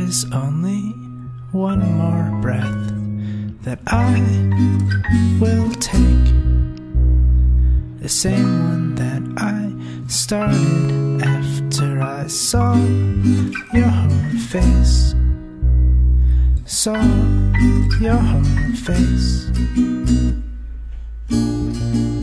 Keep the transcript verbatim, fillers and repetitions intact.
is only one more breath that I will take, the same one that I started after I saw your whole face, saw your whole face.